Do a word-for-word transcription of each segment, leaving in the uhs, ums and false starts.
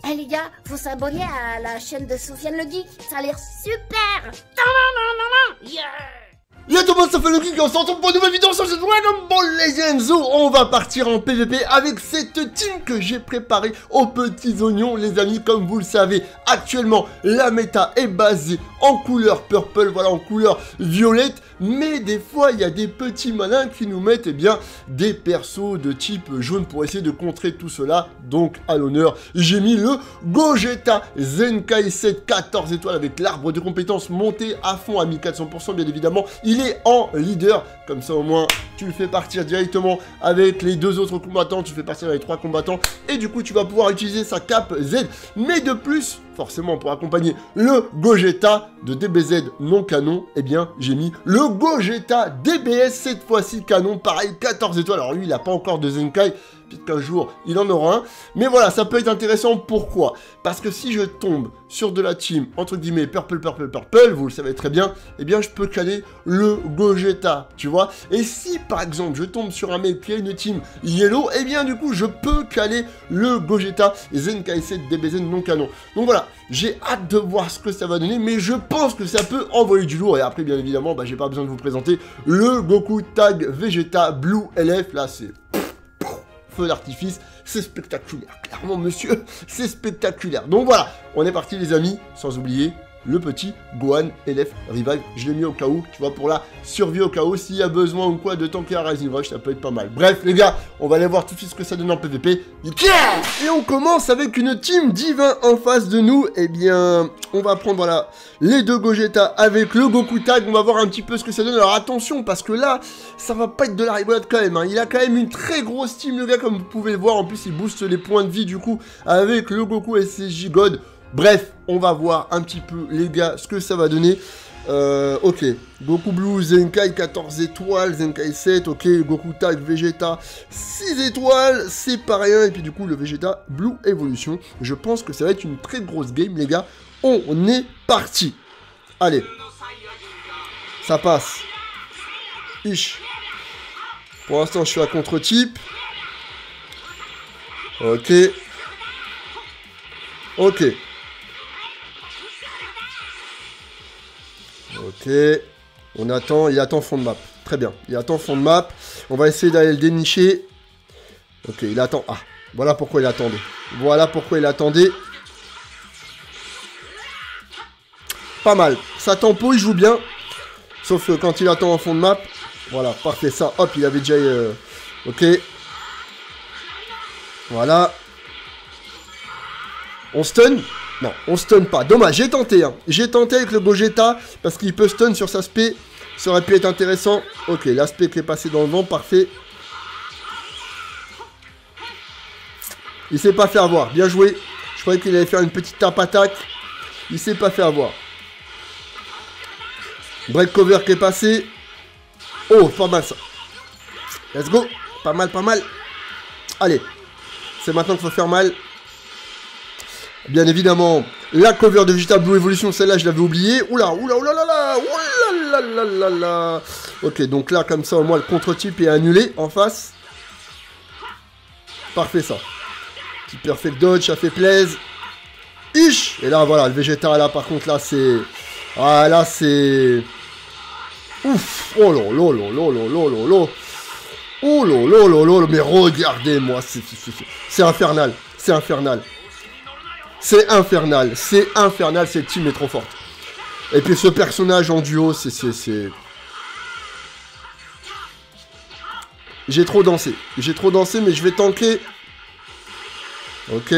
Eh les gars, faut s'abonner à la chaîne de Sofiane le Geek, ça a l'air super. Yeah. Yo tout le monde, ça fait le geek et on se retrouve pour une nouvelle vidéo sur cette Dragon Ball Legends où on va partir en P V P avec cette team que j'ai préparée aux petits oignons, les amis. Comme vous le savez, actuellement la méta est basée en couleur purple, voilà, en couleur violette, mais des fois il y a des petits malins qui nous mettent eh bien des persos de type jaune pour essayer de contrer tout cela. Donc à l'honneur, j'ai mis le Gogeta Zenkai sept quatorze étoiles avec l'arbre de compétences monté à fond à mille quatre cents pour cent bien évidemment. Il est en leader, comme ça au moins tu le fais partir directement avec les deux autres combattants, tu fais partir avec les trois combattants et du coup tu vas pouvoir utiliser sa cape Z. Mais de plus, forcément pour accompagner le Gogeta de D B Z non canon, eh bien j'ai mis le Gogeta D B S cette fois-ci canon, pareil quatorze étoiles. Alors lui il n'a pas encore de Zenkai, peut-être qu'un jour il en aura un, mais voilà, ça peut être intéressant. Pourquoi? Parce que si je tombe sur de la team entre guillemets purple purple purple, vous le savez très bien, eh bien je peux caler le Gogeta, tu vois. Et si par exemple je tombe sur un mec qui a une team yellow, eh bien du coup je peux caler le Gogeta Zenkai sept D B Z non canon. Donc voilà, j'ai hâte de voir ce que ça va donner, mais je pense que ça peut envoyer du lourd. Et après bien évidemment, bah, j'ai pas besoin de vous présenter le Goku Tag Vegeta Blue L F, là c'est feu d'artifice, c'est spectaculaire, clairement monsieur, c'est spectaculaire. Donc voilà, on est parti les amis, sans oublier le petit Gohan L F Revive, je l'ai mis au cas où, tu vois, pour la survie au cas où, s'il y a besoin ou quoi de tanker à Rising Rush, ça peut être pas mal. Bref les gars, on va aller voir tout de suite ce que ça donne en P V P. Et on commence avec une team divin en face de nous. Eh bien, on va prendre voilà, les deux Gogeta avec le Goku Tag, on va voir un petit peu ce que ça donne. Alors attention, parce que là, ça va pas être de la rigolade quand même, hein. Il a quand même une très grosse team le gars, comme vous pouvez le voir, en plus il booste les points de vie du coup, avec le Goku S S J God. Bref, on va voir un petit peu, les gars, ce que ça va donner. Euh, ok, Goku Blue, Zenkai quatorze étoiles, Zenkai sept, ok, Goku Tag, Vegeta six étoiles, c'est pas rien. Et puis du coup, le Vegeta Blue Evolution. Je pense que ça va être une très grosse game, les gars. On est parti. Allez. Ça passe. Ish. Pour l'instant, je suis à contre-type. Ok. Ok. Ok, on attend, il attend fond de map. Très bien, il attend fond de map. On va essayer d'aller le dénicher. Ok, il attend. Ah, voilà pourquoi il attendait. Voilà pourquoi il attendait. Pas mal. Sa tempo, il joue bien. Sauf que quand il attend en fond de map. Voilà, parfait. Ça, hop, il avait déjà... Euh... Ok. Voilà. On stun? Non, on stun pas. Dommage, j'ai tenté. Hein. J'ai tenté avec le Gogeta parce qu'il peut stun sur sa spé. Ça aurait pu être intéressant. Ok, l'aspect qui est passé dans le vent, parfait. Il s'est pas fait avoir. Bien joué. Je croyais qu'il allait faire une petite tape attaque. Il s'est pas fait avoir. Break cover qui est passé. Oh, pas mal ça. Let's go. Pas mal, pas mal. Allez. C'est maintenant qu'il faut faire mal. Bien évidemment, la cover de Vegeta Blue Evolution, celle-là, je l'avais oubliée. Oula, oula, oula, là, là, oula, là, là, là, là. Ok, donc là, comme ça, au moins, le contre-type est annulé en face. Parfait, ça. Petit perfect dodge, ça fait plaisir. Ish. Et là, voilà, le Vegeta, là, par contre, là, c'est... Ah, là, c'est... Ouf. Oh là, là, là, là, là, là, là, là. Oh là, là, là, là, mais regardez-moi, c'est infernal, c'est infernal. C'est infernal, c'est infernal, cette team est trop forte. Et puis ce personnage en duo, c'est... c'est... J'ai trop dansé, j'ai trop dansé, mais je vais tanker. Ok.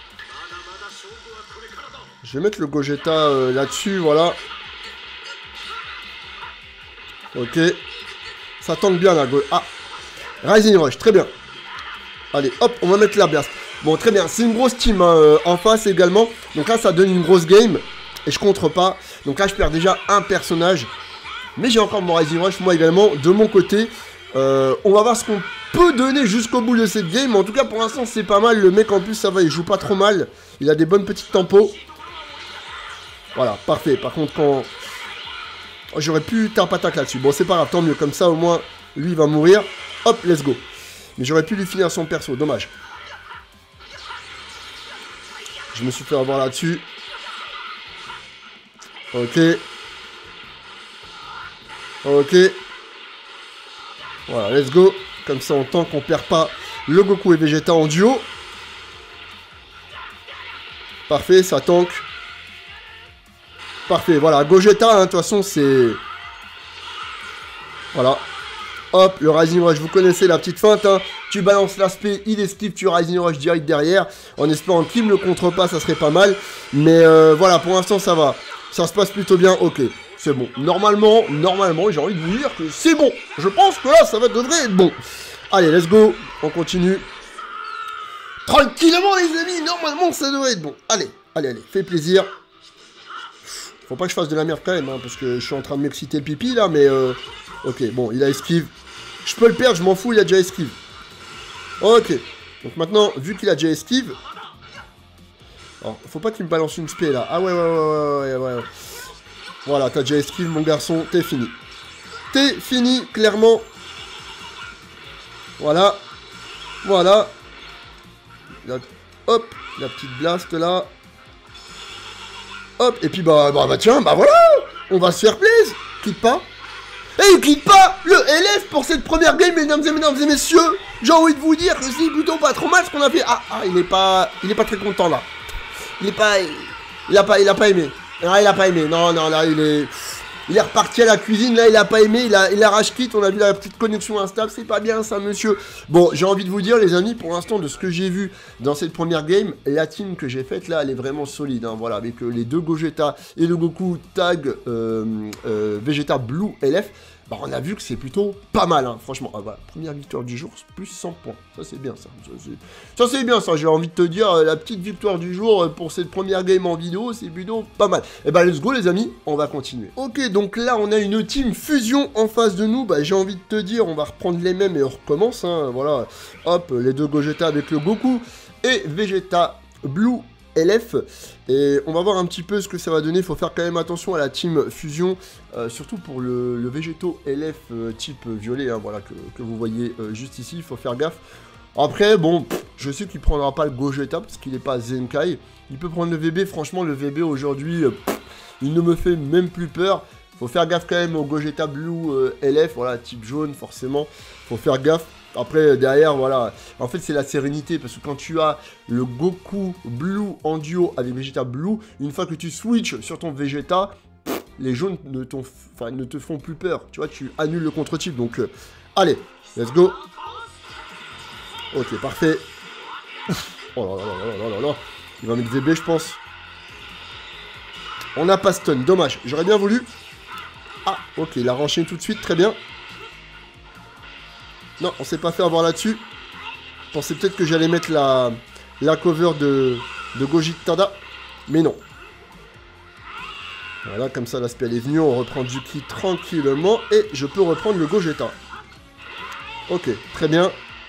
Je vais mettre le Gogeta euh, là-dessus, voilà. Ok. Ça tank bien là, go... Ah. Rising Rush, très bien. Allez, hop, on va mettre la blast. Bon, très bien, c'est une grosse team hein, euh, en face également. Donc là, ça donne une grosse game. Et je contre pas. Donc là, je perds déjà un personnage. Mais j'ai encore mon Rising Rush, moi également, de mon côté. Euh, on va voir ce qu'on peut donner jusqu'au bout de cette game. En tout cas, pour l'instant, c'est pas mal. Le mec, en plus, ça va, il joue pas trop mal. Il a des bonnes petites tempos. Voilà, parfait. Par contre, quand... Oh, j'aurais pu tape attaque là-dessus. Bon, c'est pas grave, tant mieux. Comme ça, au moins, lui, il va mourir. Hop, let's go. Mais j'aurais pu lui finir son perso, dommage. Je me suis fait avoir là-dessus. Ok. Ok. Voilà, let's go. Comme ça, on tente qu'on perd pas le Goku et Vegeta en duo. Parfait, ça tank. Parfait, voilà. Gogeta, hein, de toute façon, c'est... Voilà. Hop, le Rising Rush, vous connaissez la petite feinte, hein. Tu balances l'aspect, il esquive, tu Rising Rush direct derrière. En espérant qu'il ne le contre pas, ça serait pas mal. Mais euh, voilà, pour l'instant, ça va. Ça se passe plutôt bien, ok. C'est bon. Normalement, normalement, j'ai envie de vous dire que c'est bon. Je pense que là, ça va devrait être bon. Allez, let's go. On continue. Tranquillement, les amis. Normalement, ça devrait être bon. Allez, allez, allez. Fais plaisir. Faut pas que je fasse de la merde quand même, hein, parce que je suis en train de m'exciter le pipi, là, mais... Euh... Ok, bon, il a esquive. Je peux le perdre, je m'en fous, il a déjà esquive. Ok. Donc maintenant, vu qu'il a déjà esquive... Alors, faut pas qu'il me balance une spé, là. Ah ouais, ouais, ouais, ouais, ouais, ouais. Voilà, t'as déjà esquive, mon garçon, t'es fini. T'es fini, clairement. Voilà. Voilà. La... Hop, la petite blast, là. Hop, et puis bah, bah, bah tiens, bah voilà. On va se faire plaisir. Quitte pas. Et il quitte pas le L F pour cette première game, mesdames et mesdames et messieurs. J'ai envie de vous dire que c'est plutôt pas trop mal ce qu'on a fait. Ah, ah, il est pas, il est pas très content là. Il est pas, il a pas, il a pas aimé. Ah, il a pas aimé. Non, non, là, il est, il est reparti à la cuisine. Là, il a pas aimé. Il a, il a rage quit. On a vu la petite connexion instable. C'est pas bien ça, monsieur. Bon, j'ai envie de vous dire, les amis, pour l'instant, de ce que j'ai vu dans cette première game, la team que j'ai faite là, elle est vraiment solide. Hein, voilà, avec euh, les deux Gogeta et le Goku tag euh, euh, Vegeta Blue L F. Bah, on a vu que c'est plutôt pas mal, hein, franchement. Ah, voilà, première victoire du jour, plus cent points. Ça, c'est bien, ça. Ça, c'est bien, ça. J'ai envie de te dire, euh, la petite victoire du jour euh, pour cette première game en vidéo, c'est plutôt pas mal. Et bah, let's go, les amis, on va continuer. Ok, donc là, on a une team fusion en face de nous. Bah, j'ai envie de te dire, on va reprendre les mêmes et on recommence, hein. Voilà, hop, les deux Gogeta avec le Goku et Vegeta Blue L F, et on va voir un petit peu ce que ça va donner. Il faut faire quand même attention à la team fusion, euh, surtout pour le, le Végéto L F euh, type violet, hein, voilà, que, que vous voyez euh, juste ici, il faut faire gaffe. Après, bon, pff, je sais qu'il prendra pas le Gogeta, parce qu'il n'est pas Zenkai, il peut prendre le V B, franchement le V B aujourd'hui, euh, il ne me fait même plus peur. Faut faire gaffe quand même au Gogeta Blue euh, L F, voilà, type jaune, forcément, faut faire gaffe. Après, derrière, voilà, en fait, c'est la sérénité, parce que quand tu as le Goku Blue en duo avec Vegeta Blue, une fois que tu switches sur ton Vegeta, pff, les jaunes ne, enfin, ne te font plus peur, tu vois, tu annules le contre-type, donc, euh, allez, let's go. Ok, parfait. Oh là là là là là là là, il va mettre V B, je pense. On n'a pas stun, dommage, j'aurais bien voulu. Ah, ok, il a renchaîné tout de suite, très bien. Non, on s'est pas fait avoir là-dessus. Je pensais peut-être que j'allais mettre la, la cover de, de Gogeta, mais non. Voilà, comme ça l'aspect est venu, on reprend du ki tranquillement et je peux reprendre le Gogeta. Ok, très bien.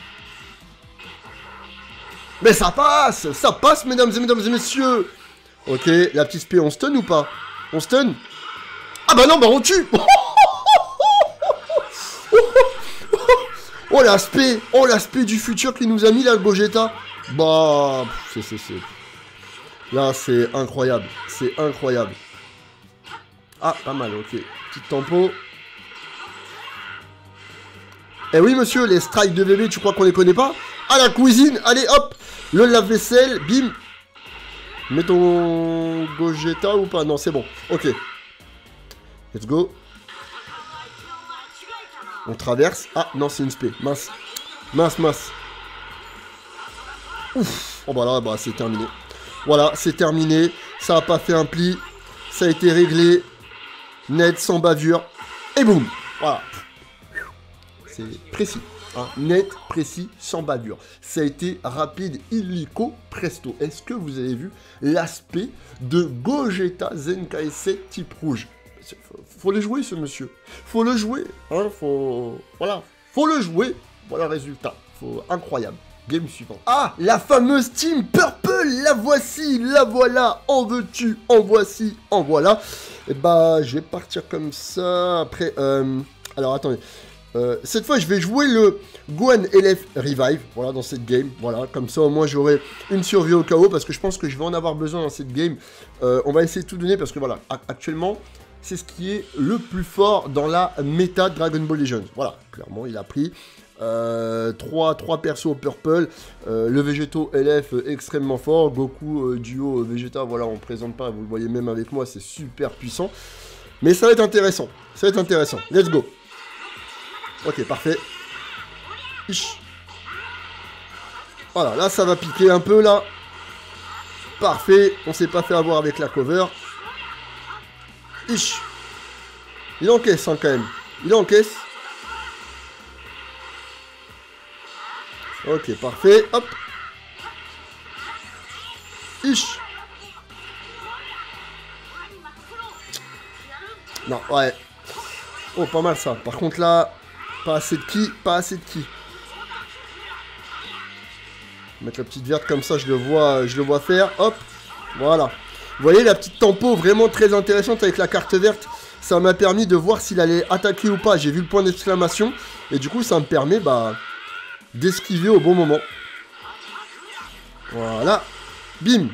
Mais ça passe, ça passe, mesdames et mesdames et messieurs. Ok, la petite spé, on stun ou pas? On stun? Ah bah non, bah on tue. Oh l'aspect, oh l'aspect du futur qui nous a mis là le Gogeta. Bah, c'est, c'est, c'est. Là c'est incroyable, c'est incroyable. Ah, pas mal, ok. Petite tempo. Eh oui monsieur, les strikes de bébé, tu crois qu'on les connaît pas? À la cuisine, allez hop, le lave-vaisselle, bim. Mets ton Gogeta ou pas? Non, c'est bon, ok. Let's go. On traverse. Ah, non, c'est une spé. Mince. Mince, mince. Ouf. Oh, bah là, bah, c'est terminé. Voilà, c'est terminé. Ça n'a pas fait un pli. Ça a été réglé. Net, sans bavure. Et boum. Voilà. C'est précis. Hein. Net, précis, sans bavure. Ça a été rapide, illico, presto. Est-ce que vous avez vu l'aspect de Gogeta Zenkai sept type rouge? Faut, faut le jouer, ce monsieur. Faut le jouer. Hein, faut... Voilà. Faut le jouer. Voilà le résultat. Faut... Incroyable. Game suivant. Ah, la fameuse Team Purple. La voici. La voilà. En veux-tu? En voici. En voilà. Et bah, je vais partir comme ça. Après, euh... alors, attendez. Euh, cette fois, je vais jouer le Gohan L F Revive, voilà, dans cette game. Voilà, comme ça, au moins, j'aurai une survie au K O, parce que je pense que je vais en avoir besoin dans cette game. Euh, on va essayer de tout donner, parce que voilà, actuellement, c'est ce qui est le plus fort dans la méta Dragon Ball Legends. Voilà, clairement, il a pris euh, trois persos au Purple, euh, le Végéto L F extrêmement fort, Goku euh, duo euh, Vegeta, voilà, on ne présente pas, vous le voyez même avec moi, c'est super puissant. Mais ça va être intéressant, ça va être intéressant. Let's go. Ok, parfait. Ish. Voilà, là ça va piquer un peu là. Parfait, on s'est pas fait avoir avec la cover. Ish. Il encaisse hein, quand même. Il encaisse. Ok, parfait. Hop. Ish. Non, ouais. Oh, pas mal ça. Par contre là... Pas assez de ki, pas assez de ki. Mettre la petite verte comme ça, je le vois, je le vois faire. Hop, voilà. Vous voyez la petite tempo vraiment très intéressante avec la carte verte. Ça m'a permis de voir s'il allait attaquer ou pas. J'ai vu le point d'exclamation. Et du coup, ça me permet bah, d'esquiver au bon moment. Voilà. Bim.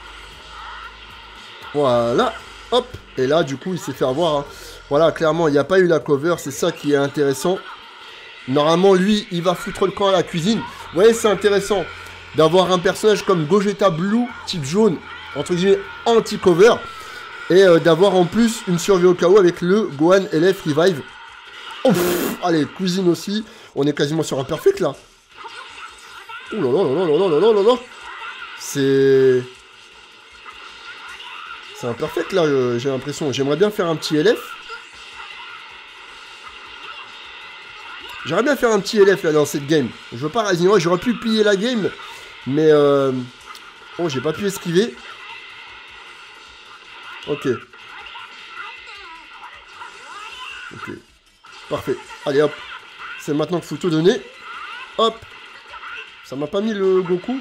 Voilà. Hop. Et là, du coup, il s'est fait avoir. Hein. Voilà, clairement, il n'y a pas eu la cover. C'est ça qui est intéressant. Normalement, lui, il va foutre le camp à la cuisine. Vous voyez, c'est intéressant d'avoir un personnage comme Gogeta Blue, type jaune, entre guillemets, anti-cover. Et euh, d'avoir en plus une survie au K O avec le Gohan L F Revive. Oh, pff, allez, cuisine aussi. On est quasiment sur un perfect, là. Oh là là là là là là là là là. C'est... C'est un perfect, là, euh, j'ai l'impression. J'aimerais bien faire un petit L F. J'aimerais bien faire un petit L F là dans cette game. Je veux pas résigner, j'aurais pu plier la game. Mais euh... oh, j'ai pas pu esquiver. Ok. Ok. Parfait. Allez hop. C'est maintenant qu'il faut tout donner. Hop. Ça m'a pas mis le Goku.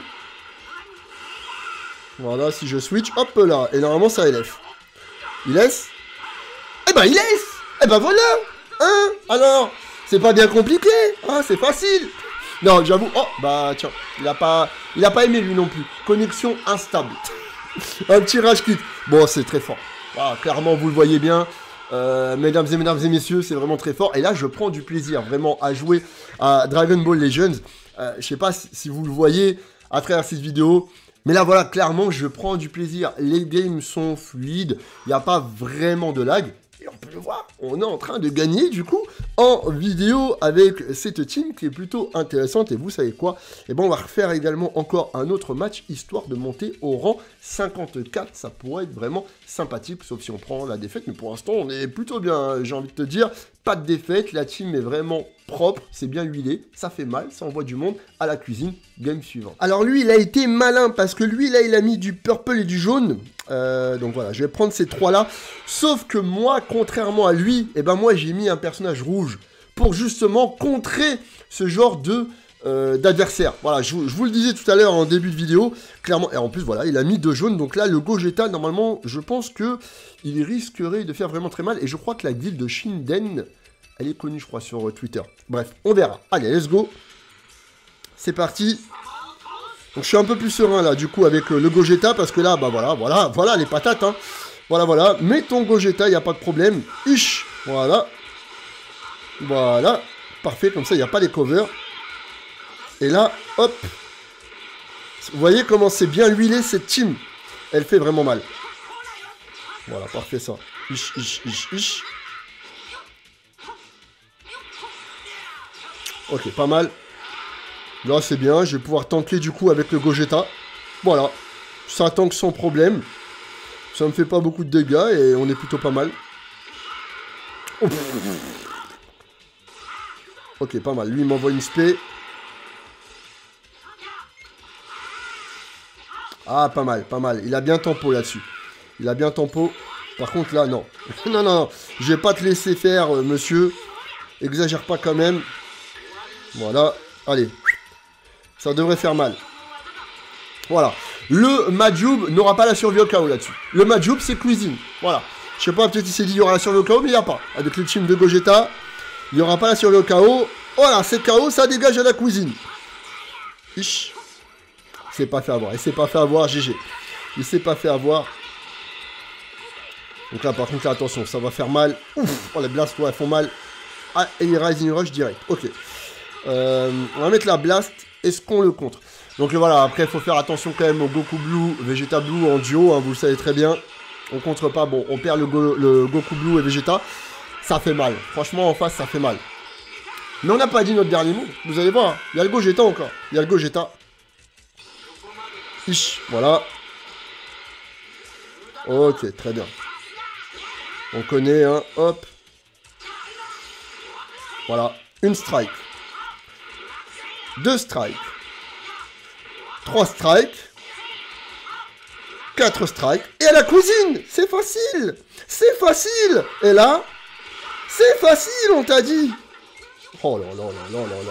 Voilà, si je switch, hop là. Et normalement ça L F. Il laisse. Eh ben il laisse. Eh ben voilà. Hein. Alors. C'est pas bien compliqué, hein, c'est facile. Non, j'avoue, oh, bah tiens, il a pas, il a pas aimé lui non plus. Connexion instable. Un petit rage quit. Bon, c'est très fort. Ah, clairement, vous le voyez bien. Euh, mesdames et mesdames et messieurs, c'est vraiment très fort. Et là, je prends du plaisir vraiment à jouer à Dragon Ball Legends. Euh, je sais pas si, si vous le voyez à travers cette vidéo. Mais là, voilà, clairement, je prends du plaisir. Les games sont fluides. Il n'y a pas vraiment de lag. Et on peut le voir, on est en train de gagner du coup en vidéo avec cette team qui est plutôt intéressante. Et vous savez quoi? Et ben on va refaire également encore un autre match histoire de monter au rang cinquante-quatre. Ça pourrait être vraiment sympathique, sauf si on prend la défaite. Mais pour l'instant, on est plutôt bien, j'ai envie de te dire. Pas de défaite, la team est vraiment propre, c'est bien huilé, ça fait mal, ça envoie du monde à la cuisine. Game suivant. Alors lui, il a été malin parce que lui, là, il a mis du purple et du jaune. Euh, donc voilà, je vais prendre ces trois-là. Sauf que moi, contrairement à lui, eh ben moi, j'ai mis un personnage rouge pour justement contrer ce genre de euh, d'adversaire. Voilà, je, je vous le disais tout à l'heure en début de vidéo, clairement. Et en plus, voilà, il a mis deux jaunes. Donc là, le Gogeta, normalement, je pense que il risquerait de faire vraiment très mal. Et je crois que la guilde de Shinden, elle est connue, je crois, sur Twitter. Bref, on verra. Allez, let's go. C'est parti. Donc je suis un peu plus serein là, du coup, avec euh, le Gogeta, parce que là, bah voilà, voilà, voilà les patates, hein. Voilà, voilà. Mets ton Gogeta, il n'y a pas de problème. Ish. Voilà. Voilà. Parfait, comme ça, il n'y a pas les covers. Et là, hop. Vous voyez comment c'est bien huilé cette team. Elle fait vraiment mal. Voilà, parfait ça. Ish, ish, ish, ish. Ok, pas mal. Là, c'est bien. Je vais pouvoir tanker du coup avec le Gogeta. Voilà. Ça tank sans problème. Ça me fait pas beaucoup de dégâts et on est plutôt pas mal. Oh. Ok, pas mal. Lui, il m'envoie une spé. Ah, pas mal, pas mal. Il a bien tempo là-dessus. Il a bien tempo. Par contre, là, non. non, non, non. Je vais pas te laisser faire, euh, monsieur. Exagère pas quand même. Voilà. Allez. Ça devrait faire mal. Voilà. Le Majoub n'aura pas la survie au K O là-dessus. Le Majoub, c'est cuisine. Voilà. Je sais pas, peut-être il s'est dit il y aura la survie au K O, mais il n'y a pas. Avec le team de Gogeta. Il n'y aura pas la survie au K O. Voilà, c'est K O, ça dégage à la cuisine. Ich. Il s'est pas fait avoir, il s'est pas fait avoir, G G. Il s'est pas fait avoir. Donc là, par contre, là, attention, ça va faire mal. Ouf, oh, les blasts, ouais, elles font mal. Ah, et il Rising Rush direct. Ok. Euh, on va mettre la blast. Est-ce qu'on le contre? Donc voilà, après, il faut faire attention quand même au Goku Blue, Vegeta Blue en duo, hein, vous le savez très bien. On contre pas, bon, on perd le, Go le Goku Blue et Vegeta. Ça fait mal. Franchement, en face, ça fait mal. Mais on n'a pas dit notre dernier mot. Vous allez voir, il y a le Gogeta encore. Il y a le Gogeta. Ich, voilà. Ok, très bien. On connaît, hein, hop. Voilà, une strike. Deux strikes. Trois strikes. Quatre strikes. Et à la cuisine. C'est facile. C'est facile. Et là, c'est facile, on t'a dit. Oh là là là là là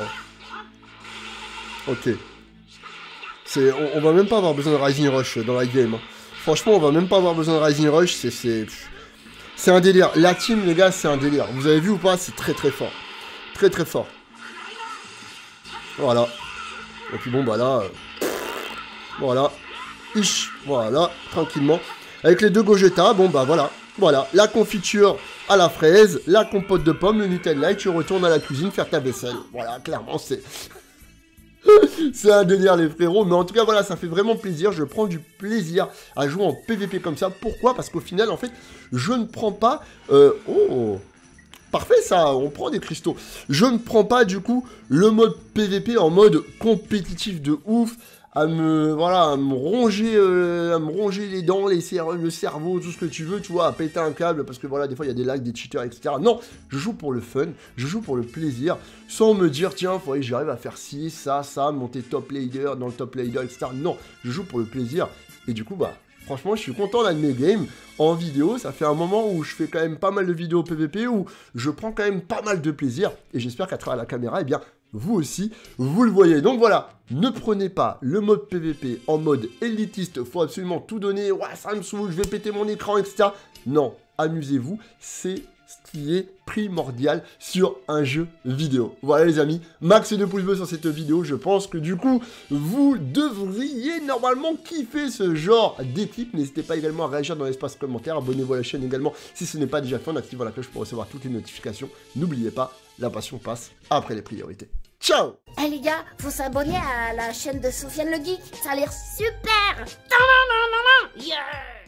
là. Ok. C'est, on, on va même pas avoir besoin de Rising Rush dans la game. Hein. Franchement, on va même pas avoir besoin de Rising Rush. C'est, c'est, c'est un délire. La team, les gars, c'est un délire. Vous avez vu ou pas? C'est très très fort. Très très fort. Voilà. Et puis bon, bah là... Euh, voilà. Ich. Voilà. Tranquillement. Avec les deux Gogeta, bon bah voilà. Voilà. La confiture à la fraise, la compote de pommes, le Nutella, et tu retournes à la cuisine faire ta vaisselle. Voilà, clairement, c'est... c'est un délire, les frérots. Mais en tout cas, voilà, ça fait vraiment plaisir. Je prends du plaisir à jouer en P V P comme ça. Pourquoi? Parce qu'au final, en fait, je ne prends pas... Euh... Oh, parfait ça, on prend des cristaux. Je ne prends pas du coup le mode P V P en mode compétitif de ouf, à me voilà, à me ronger, euh, à me ronger les dents, les cer le cerveau, tout ce que tu veux, tu vois, à péter un câble parce que voilà, des fois il y a des lags, des cheaters, et cetera. Non, je joue pour le fun, je joue pour le plaisir, sans me dire tiens, faudrait que j'arrive à faire ci, ça, ça, monter top leader dans le top leader, et cetera. Non, je joue pour le plaisir et du coup bah. Franchement, je suis content là de mes games en vidéo. Ça fait un moment où je fais quand même pas mal de vidéos P V P, où je prends quand même pas mal de plaisir. Et j'espère qu'à travers la caméra, eh bien, vous aussi, vous le voyez. Donc voilà, ne prenez pas le mode P V P en mode élitiste. Faut absolument tout donner. Ouais, ça me saoule, je vais péter mon écran, et cetera. Non, amusez-vous. C'est ce qui est primordial sur un jeu vidéo. Voilà les amis, max de pouces bleus sur cette vidéo. Je pense que du coup, vous devriez normalement kiffer ce genre d'équipe. N'hésitez pas également à réagir dans l'espace commentaire. Abonnez-vous à la chaîne également si ce n'est pas déjà fait en activant la cloche pour recevoir toutes les notifications. N'oubliez pas, la passion passe après les priorités. Ciao! Eh hey les gars, faut s'abonner à la chaîne de Sofiane le Geek. Ça a l'air super. Yeah!